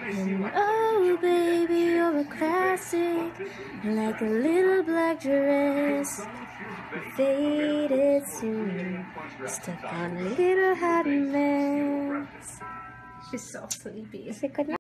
And oh baby, you're a classic, like a little black dress. Faded soon, stuck on a little hot mess. She's so sleepy. Is it good now?